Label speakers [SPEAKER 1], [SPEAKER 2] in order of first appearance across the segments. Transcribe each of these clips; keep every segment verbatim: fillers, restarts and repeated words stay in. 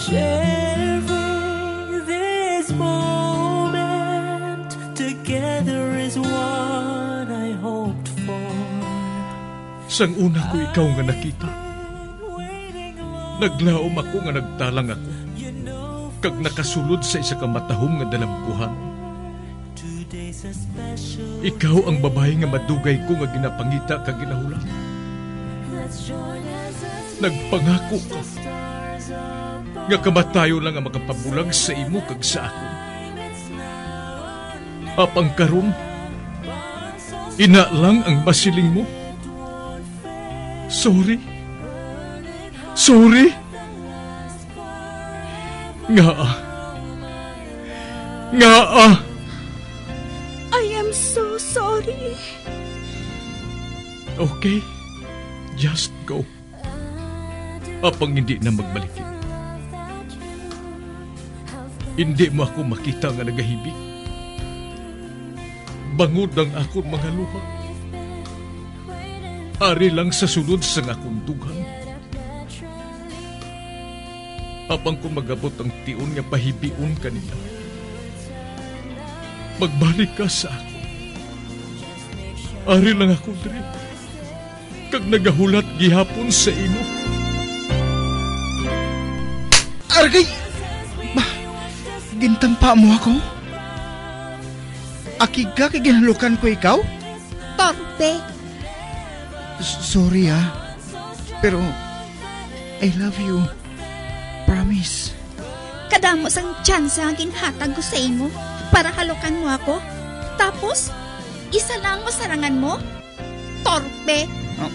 [SPEAKER 1] Sharing this moment together is what I hoped for.
[SPEAKER 2] Sang una ko ikaw nga nakita, naglaom ako nga nagtalang ako, kag nakasulod sa isa ka matahom nga dalamkuhan. Ikaw ang babae nga madugay ko nga ginapangita kag ginahulan. Nagpangako ka nga kamatayo lang ang makapabulag sa imo kag sa ako. Apang karon, ina lang ang masiling mo. Sorry. Sorry. Nga ah. Nga ah.
[SPEAKER 3] I am so sorry.
[SPEAKER 2] Okay. Just go. Apang hindi na magbalikin. Hindi mo ako makita nga nagahibig. Bangod ang akong mga luha. Ari lang sa sulod sa akong dughan. Apang kung magabot ang tiun nga pahibiun kanila, magbalik ka sa ako. Ari lang ako diri, kag nagahulat gihapon sa imo.
[SPEAKER 4] Argay! Ba, gintampa mo ako? Akig ka kay ginalukan ko ikaw?
[SPEAKER 3] Torpe.
[SPEAKER 4] S- Sorry ah, pero I love you. Promise.
[SPEAKER 3] Kadamo sang tsansa ang ginhatag ko sa imo para halukan mo ako. Tapos, isa lang mo sarangan mo? Torpe.
[SPEAKER 4] Oh.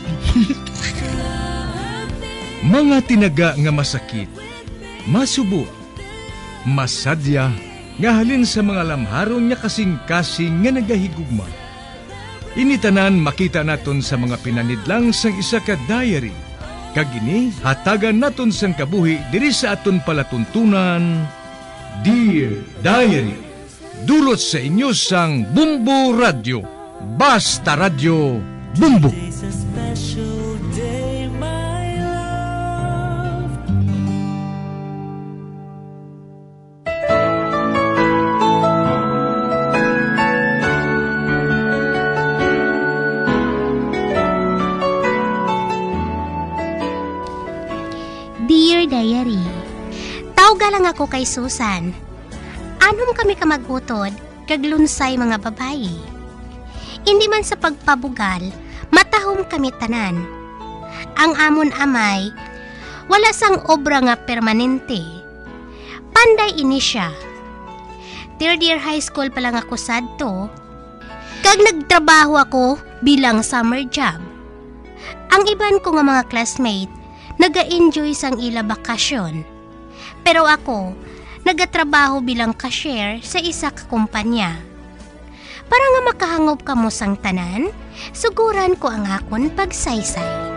[SPEAKER 2] Mga tinaga nga masakit, masubo, masadya, nga halin sa mga lamharon niya kasing-kasing nga nagahigugma. Initanan makita naton sa mga pinanidlang sang isa ka diary. Kagini, hatagan naton sang kabuhi diri sa aton palatuntunan. Dear Diary, dulot sa inyo sang Bumbo Radio. Basta Radio Bumbo.
[SPEAKER 1] It's a special day, my love.
[SPEAKER 5] Dear Diary, tawga lang ako kay Susan. Anom kami kamagutod, kaglunsay mga babayi. Hindi man sa pagpabugal, matahom kami tanan. Ang amon amay, wala sang obra nga permanente. Panday ini siya. Third year high school pa lang ako sadto, kag nagtrabaho ako bilang summer job. Ang iban ko nga mga classmate, naga-enjoy sang ila bakasyon. Pero ako, nagatrabaho bilang cashier sa isa ka kumpanya. Para nga makahangop ka mo sang tanan, suguran ko ang akon pagsaysay.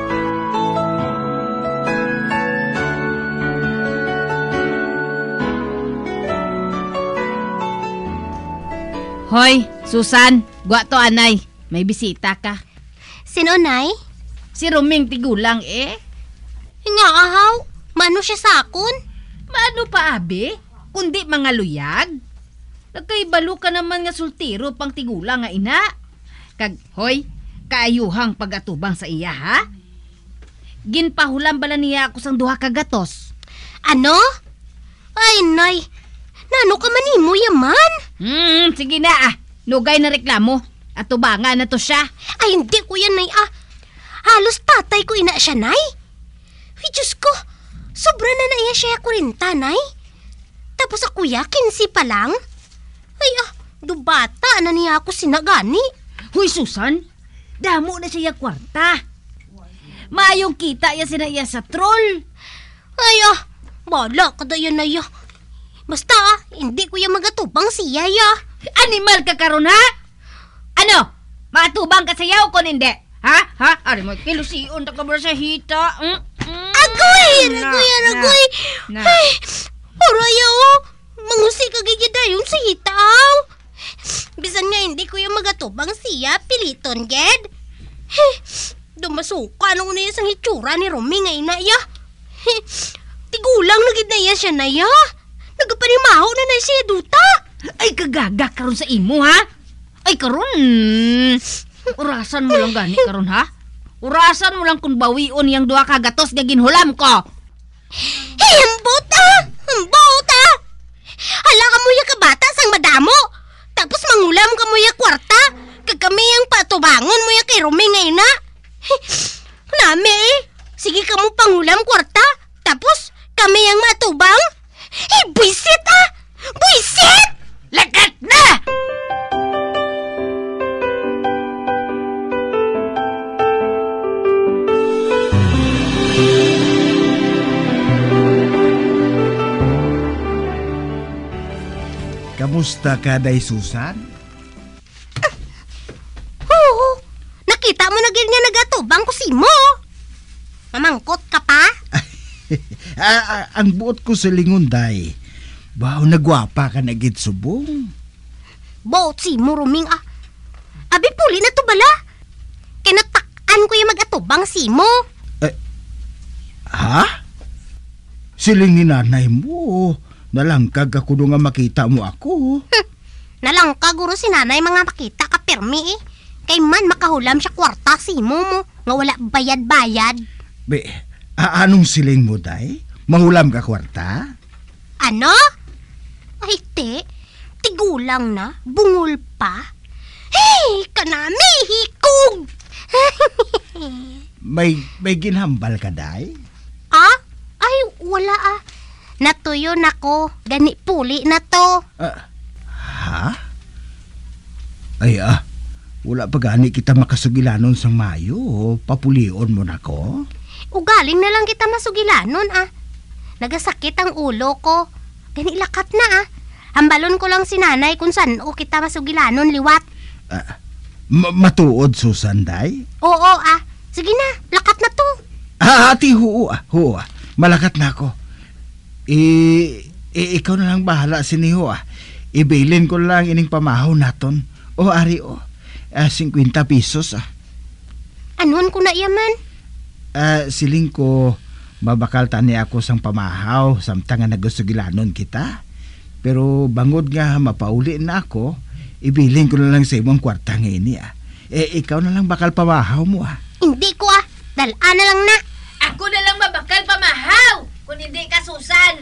[SPEAKER 6] Hoy, Susan, gwa to anay. May bisita ka.
[SPEAKER 5] Sino, Nay?
[SPEAKER 6] Si Roming Tigulang eh.
[SPEAKER 5] Nga ahaw, mano siya sa akon?
[SPEAKER 6] Maano pa abi? Kundi mga luyag? Nagkaibalo ka naman nga sultiro pang tigulang nga ina. Kag, hoy, kaayuhang pagatubang sa iya ha? Ginpahulan bala niya ako sang duha ka gatos.
[SPEAKER 5] Ano? Ay, Nay, nano ka manimo yaman?
[SPEAKER 6] Hmm, sige na ah. Nugay na reklamo. At tubangan na to siya.
[SPEAKER 5] Ay, hindi ko yan, Nay ah. Halos tatay ko ina siya, Nay. Ay, Diyos ko, sobra na na iya siya kurinta, Nay. Tapos ako ya, kinsi pa lang. Ay ah, dubata na niya ako sinagani.
[SPEAKER 6] Huy, Susan, damo na siya kwarta. Maayong kita ya sinaya sa troll.
[SPEAKER 5] Ay ah, bala ka dayan na ya. Basta ah, hindi ko ya magatubang siya ya.
[SPEAKER 6] Animal ka karon ha? Ano? Matubang ka sayaw ko hindi? Ha? Ha? Ari mo, kilusiyon ta ka ba sa hita? Mm? Mm.
[SPEAKER 5] Agoy! Agoy! Agoy! Ay, oraya oh. Mangusi ka gigidayon sa hitaw. Bisan nga hindi ko yung magatubang siya, piliton, ged. Dumasuka nung na isang hitsura ni Romy nga ina ya. Tigulang nagid na iya siya na ya. Nagapanimaho na na siya duta.
[SPEAKER 6] Ay, kagaga karon sa imo, ha? Ay, karon. Urasan mo lang gani karon, ha? Urasan mo lang kung bawion yang duha ka gatos nga ginhulam ko.
[SPEAKER 5] Hembot ah! Hembot ah! Hala ka mo ya kabata sang madamo. Tapos mangulam ka mo ya kwarta. Kag kami ang patubangon mo ya kay Rumi ngayon na. Nami eh. Sige ka mo pangulam kwarta. Tapos kami ang matubang. Eh, buisit ah! Buisit!
[SPEAKER 6] Lagat na!
[SPEAKER 4] Kamusta ka, Day Susan?
[SPEAKER 5] Oo. Nakita mo na gid nga nagatubang ko si mo. Mamangkot ka pa?
[SPEAKER 4] ah, ah, ang buot ko sa lingon, Day. Bao nagwapa ka na gid subong.
[SPEAKER 5] Bot si mo, Ruming ah. Abi puli na to bala. Kinatakan ko yung magatubang si mo.
[SPEAKER 4] Ha? Siling ni nanay mo. Nalangkag ako nung nga makita mo ako.
[SPEAKER 5] Hm. Nalangka guro si nanay mga makita ka permi eh. Kay man makahulam siya kwarta si mo mo. Nga wala bayad-bayad.
[SPEAKER 4] Be, a- anong siling mo, Day? Mahulam ka kwarta?
[SPEAKER 5] Ano? Ay te, tigulang na, bungol pa. Hey, kanami, hikog!
[SPEAKER 4] May, may ginhambal ka, Day?
[SPEAKER 5] Ah? Ay, wala ah. Natuyo na ko. Gani puli na to.
[SPEAKER 4] Ah, ha? Ay ah, wala pa gani kita makasugilanon sang Mayo. Papulion mo na ko.
[SPEAKER 5] Ugaling na lang kita masugilanon ah. Nagasakit ang ulo ko. Gani lakat na ah. Hambalon ko lang si nanay kung saan o kita masugilanon liwat.
[SPEAKER 4] Ah, ma- matuod, Susan, Day?
[SPEAKER 5] Oo ah. Sige na, lakat na to.
[SPEAKER 4] Ah, ati, huo ah, huo ah. Malakat na ako. Eh, eh, ikaw na lang bahala siniho ah. Ibilin ko lang ining pamahaw naton. O ari o, ah, fifty pesos ah.
[SPEAKER 5] Anuan ko na iyaman?
[SPEAKER 4] Ah, siling ko mabakal tani ako sang pamahaw samtang nga nagusugilanon kita. Pero bangod nga mapauli na ako, ibilin ko na lang sa imong kwarta ngayon ah. Eh, ikaw na lang bakal pamahaw mo ah.
[SPEAKER 5] Hindi ko ah. Dalaan na lang na.
[SPEAKER 6] Ako na lang mabakal pamahaw kung hindi ka, Susan.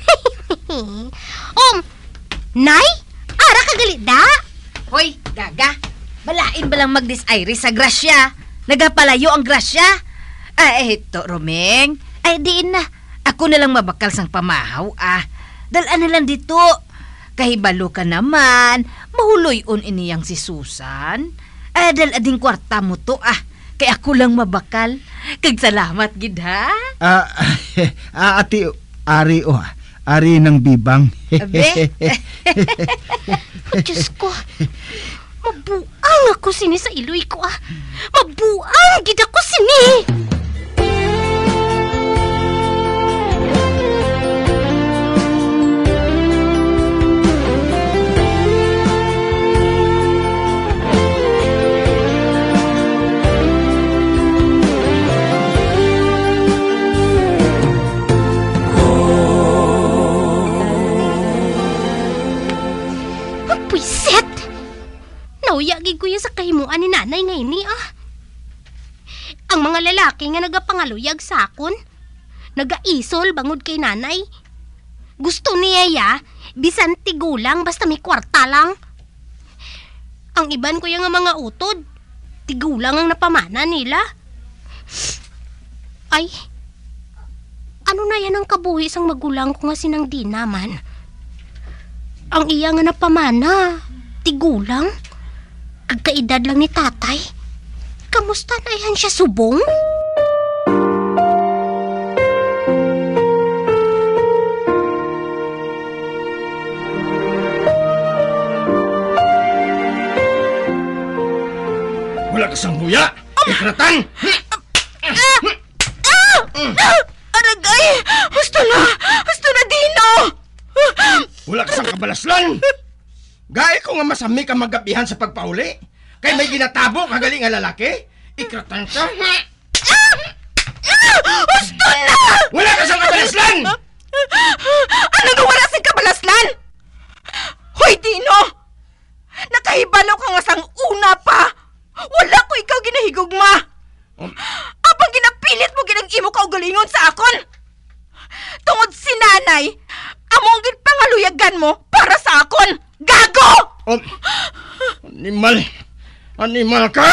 [SPEAKER 5] Om, Nay? Ara ka galit da?
[SPEAKER 6] Hoy, gaga. Balain ba lang mag-disairi sa grasya? Nagapalayo ang grasya. Ay, eto, Romeng. Ay, diin na. Ako na lang mabakal sang pamahaw, ah. Dalaan na lang dito. Kahibalo ka naman. Mahuloy-on iniyang si Susan. Ay, dalading kwarta mo to, ah. Kaya ako lang mabakal. Kag salamat, gid, ha?
[SPEAKER 4] Ah, ah, ati, ari o ah. Ari ng bibang.
[SPEAKER 6] Abe?
[SPEAKER 5] Diyos ko. Mabuang ako sini sa iloy ko ah. Mabuang gid ako sini. Nauyagig ko yan sa kahimuan ni nanay ngayon ni ah. Ang mga lalaki nga nagapangaluyag sa akon, nagaisol bangod kay nanay. Gusto niya ya, bisan tigulang basta may kwarta lang. Ang iban ko yung nga mga utod, tigulang ang napamana nila. Ay, ano na yan ang kabuhi sang magulang ko nga sinang di naman. Ang iya nga napamana, tigulang? Agkaedad lang ni tatay. Kamusta na yan siya subong?
[SPEAKER 2] Wala ka sang buya! Ikratang!
[SPEAKER 5] Aragay! Gusto na! Gusto na, Dino!
[SPEAKER 2] Wala ka sang kabalaslan! Gaya ko nga masami ka magabihan sa pagpauli. Kay may ginatabo kagaling nga lalaki. Ikratan ka.
[SPEAKER 5] Gusto na!
[SPEAKER 2] Wala ka sang kabalaslan!
[SPEAKER 7] mo kaugalingon sa akon. Tungod si nanay, among ginpangaluyagan mo para sa akon. Gago!
[SPEAKER 8] Oh, animal! Animal ka!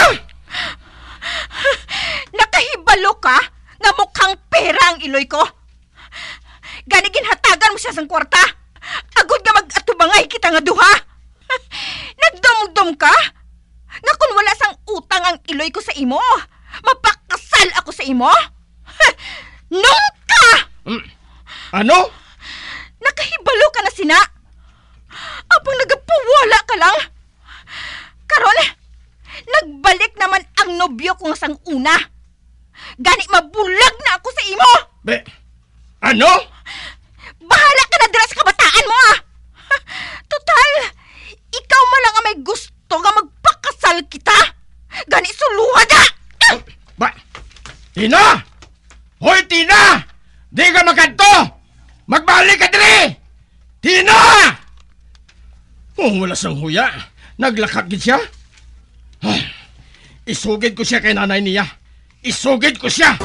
[SPEAKER 7] Nakahibalo ka nga mukhang pera ang iloy ko. Gani ginhatagan mo siya sang kwarta. Agod nga mag-atubangay kita nga duha. Nagdumdum ka? Nga kung wala sang utang ang iloy ko sa imo, mapakasal ako sa imo? Nung ka!
[SPEAKER 8] Mm, ano?
[SPEAKER 7] Nakahibalo ka na sina. Apang nagapuwala ka lang. Karon, nagbalik naman ang nobyo ko sang una. Gani mabulag na ako sa imo.
[SPEAKER 8] Be, ano?
[SPEAKER 7] Bahala ka na dira sa kabataan mo ah. Total, ikaw man lang ang may gusto nga magpakasal kita. Gani suluha da.
[SPEAKER 8] Oh, ba? Tina! Hoy, Tina! Di ka makanto! Magbalik ka diri! Tina! Oh, wala sang huya. Naglakagid siya. Ah, isugid ko siya kay nanay niya. Isugid ko siya!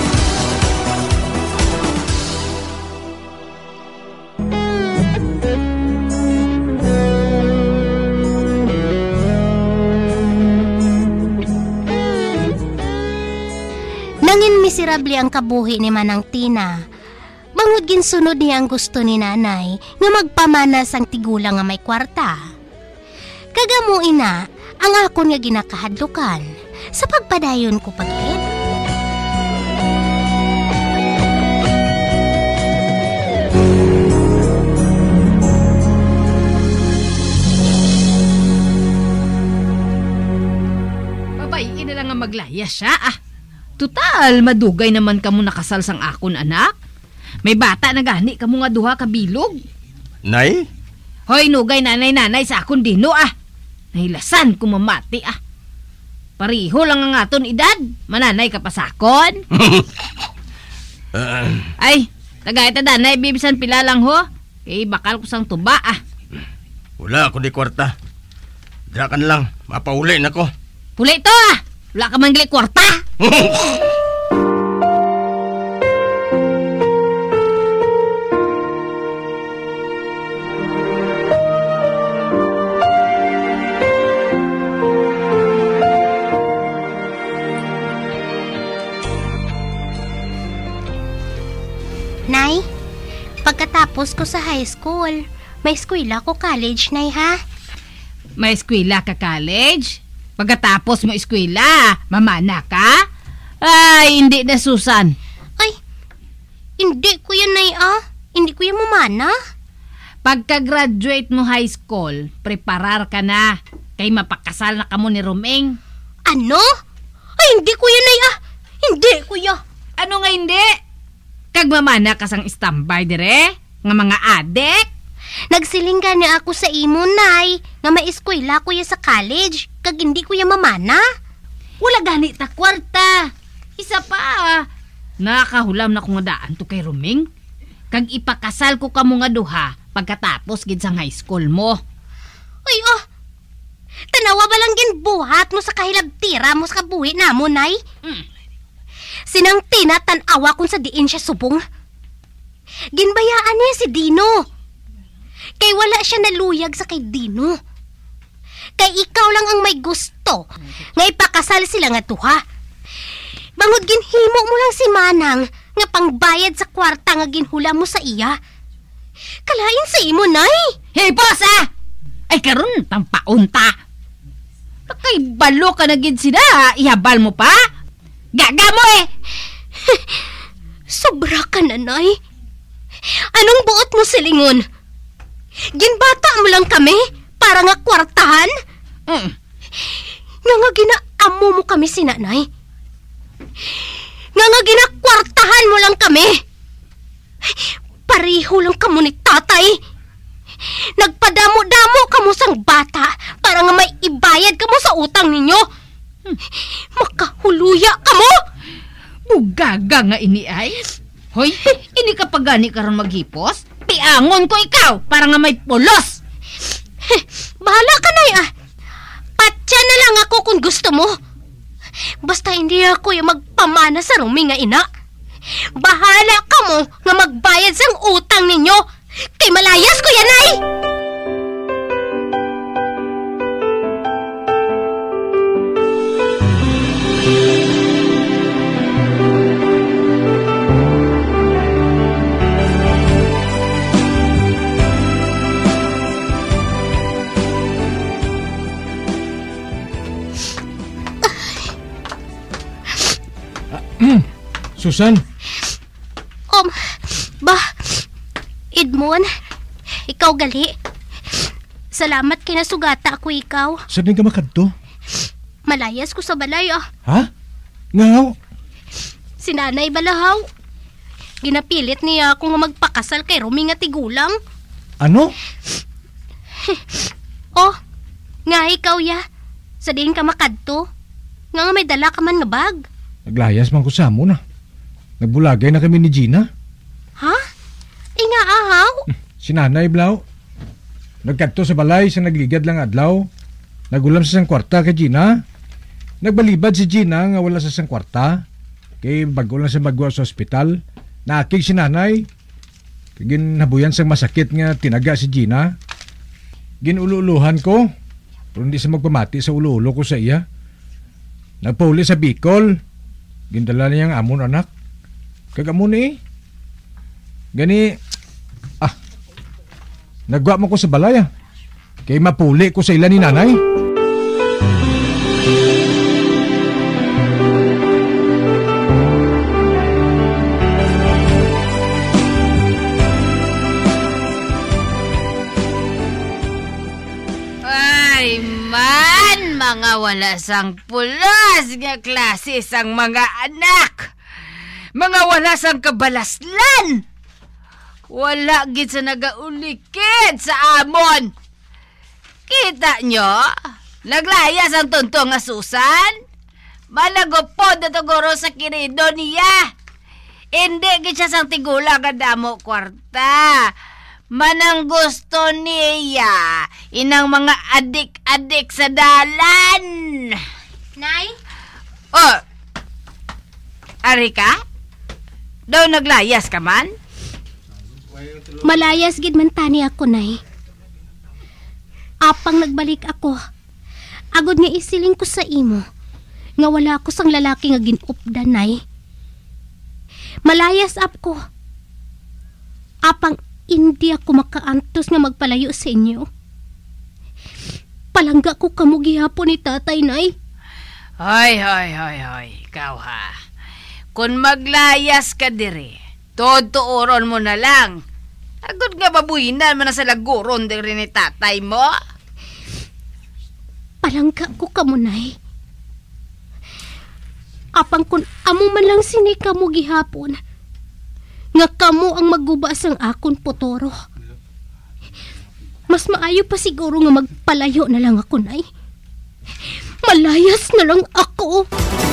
[SPEAKER 5] Nangin miserable ang kabuhi ni Manang Tina. Bangod ginsunod niya ang gusto ni nanay nga magpamanas ang tigulang nga may kwarta. Kagamo ina ang akon nga ginakahadlukan sa pagpadayon ko pagit.
[SPEAKER 6] Babayin na lang nga maglaya siya ah. Total, madugay naman kamo nakasal sang akon anak. May bata na gani kamo nga duha ka bilog.
[SPEAKER 8] Nay?
[SPEAKER 6] Hoy, nugay nanay-nanay sa akon dino ah. Nahilasan ko mamati ah. Pariho lang ang aton edad. Mananay ka pa sa akon.
[SPEAKER 8] uh,
[SPEAKER 6] Ay, tagay ta danay, bibisan pila lang ho. Eh, bakal ko sang tuba ah.
[SPEAKER 8] Wala ako di kwarta. Dira lang, mapauli na ko.
[SPEAKER 6] Pula ito ah. Wala ka man gali kwarta.
[SPEAKER 5] Nay, pagkatapos ko sa high school, may eskwela ko college, Nay, ha?
[SPEAKER 6] May eskwela ka college? Pagkatapos mo eskwela, mamana ka? Ay, hindi na, Susan.
[SPEAKER 5] Ay, hindi ko yan, Nay, ah. Hindi ko yan mamana.
[SPEAKER 6] Pagka-graduate mo high school, preparar ka na. Kay mapakasal na ka mo ni Romeng.
[SPEAKER 5] Ano? Ay, hindi ko yan, Nay, ah. Hindi, kuya.
[SPEAKER 6] Ano nga hindi? Kagmamana ka sang standby dire? Nga mga adek?
[SPEAKER 5] Nagsilingga na ako sa imo, Nay, nga may eskwela kuya sa college, kag hindi kuya mamana.
[SPEAKER 6] Wala gani ta kwarta. Isa pa, nakahulam na ko nga daan to kay Romeng. Kag ipakasal ko kamo nga duha pagkatapos gid sang high school mo.
[SPEAKER 5] Ay, oh, tanawa ba lang ginbuhat mo sa kahilabtira mo sa kabuhi na mo, Nay?
[SPEAKER 6] Mm.
[SPEAKER 5] Sinang tinatanawa kung sa diin siya subong. Ginbayaan niya si Dino. Kay wala siya naluyag sa kay Dino. Kay ikaw lang ang may gusto nga ipakasal sila nga duha. Bangod ginhimo mo lang si Manang nga pangbayad sa kwarta nga ginhula mo sa iya. Kalain sa imo, Nay.
[SPEAKER 6] Hey, boss ah! Ay karon tampaunta. Kay balo ka na gid sila, ihabal mo pa? Gaga mo eh!
[SPEAKER 5] Sobra ka na, Nay. Anong buot mo silingon? Ginbata mo lang kami para nga kwartahan?
[SPEAKER 6] Mm.
[SPEAKER 5] Nga nga ginaamo mo kami si nanay. Nga nga ginakwartahan mo lang kami. Pariho lang kamo ni tatay. Nagpadamo-damo kamo sang bata para nga may ibayad kamo sa utang ninyo. Makahuluya kamo.
[SPEAKER 6] Bugaga nga ini ay. Hoy, ini ka pa gani karon maghipos? Piangon ko ikaw para nga may pulos.
[SPEAKER 5] Bahala ka, Nay, ah. Patya na lang ako kung gusto mo. Basta hindi ako yung magpamana sa Romeng nga ina. Bahala ka mo nga magbayad sang utang ninyo. Kay malayas ko yan ay!
[SPEAKER 2] Susan?
[SPEAKER 5] Um, ba, Edmond, ikaw gali. Salamat kay nasugata ako ikaw.
[SPEAKER 2] Saan ka makadto?
[SPEAKER 5] Malayas ko sa balay ah.
[SPEAKER 2] Ha? Ngaw?
[SPEAKER 5] Si Nanay Balahaw. Ginapilit niya ako nga magpakasal kay Romy nga tigulang.
[SPEAKER 2] Ano?
[SPEAKER 5] Oh, nga ikaw ya. Sa din ka makadto. Nga nga may dala ka man nga bag.
[SPEAKER 2] Naglayas man ko sa amo na. Nagbulagay na kami ni Gina.
[SPEAKER 5] Ha? Inga ahaw?
[SPEAKER 2] Si Nanay Blau. Nagkadto sa balay sa nagligad lang adlaw. Nagulam sa sang kwarta kay Gina. Nagbalibad si Gina nga wala sa sang kwarta. Kay bago lang sa magwa sa ospital. Naakig si Nanay. Kagin nabuyan sang masakit nga tinaga si Gina. Ginululuhan ko. Pero hindi sa magpamati sa ulo-ulo ko sa iya. Nagpauli sa Bicol. Gindala niyang amon anak. Kagamon eh. Gani, ah, nagwa mo ko sa balay ah. Kaya mapuli ko sa ila ni Nanay.
[SPEAKER 6] Ay man, mga wala sang pulas nga klase sang mga anak. Mga wala sang kabalaslan. Wala gid sa nagaulikid sa amon. Kita nyo? Naglayas ang tuntong nga Susan. Malagopod na tuguro sa kirido niya. Hindi gid siya sang tigula nga damo kwarta. Manang gusto niya inang mga adik-adik sa dalan.
[SPEAKER 5] Nay?
[SPEAKER 6] Oh, ari ka? Daw naglayas ka man?
[SPEAKER 5] Malayas gid man tani ako, Nay. Apang nagbalik ako. Agod nga isiling ko sa imo. Nga wala ko sang lalaki nga ginupdan, Nay. Malayas up ko. Apang hindi ako makaantos nga magpalayo sa inyo. Palangga ko kamo gihapon ni tatay, Nay.
[SPEAKER 6] Hoy, hoy, hoy, hoy. Ikaw ha. Kung maglayas ka dire, tutuuron mo na lang. Agad nga babuinan mo na sa laguron dire ni tatay mo.
[SPEAKER 5] Palangga ko kamo, Nay. Apang kun amo man lang sini kamo gihapon, nga kamo ang maggubas ang akon potoro. Mas maayo pa siguro nga magpalayo na lang ako, Nay. Malayas na lang ako.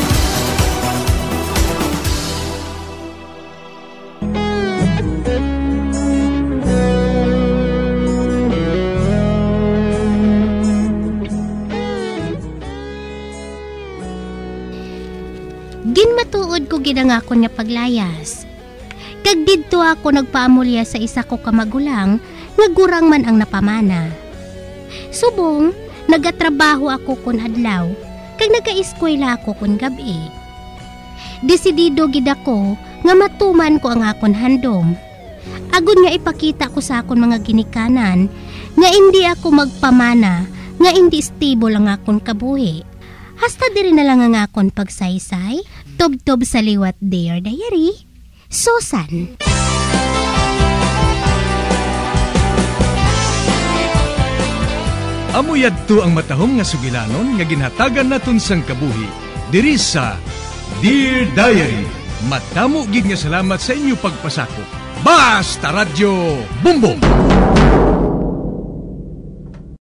[SPEAKER 5] Ginmatuod ko ginangakon nga paglayas. Kag didto ako nagpaamulya sa isa ko kamagulang nga gurang man ang napamana. Subong, nagatrabaho ako kun adlaw, kag nagaeskwela ako kun gabi. Desidido gid ako nga matuman ko ang akon handom. Agud nga ipakita ko sa akon mga ginikanan nga hindi ako magpamana, nga hindi stable ang akon kabuhi. Hasta diri na lang ang akon pagsaysay, tob-tob sa liwat Dear Diary, Susan.
[SPEAKER 2] Amuyad to ang matahom nga sugilanon nga ginhatagan naton sang kabuhi diri sa Dear Diary. Matamo gid nga salamat sa inyo pagpasakop. Basta Radyo Bumbong.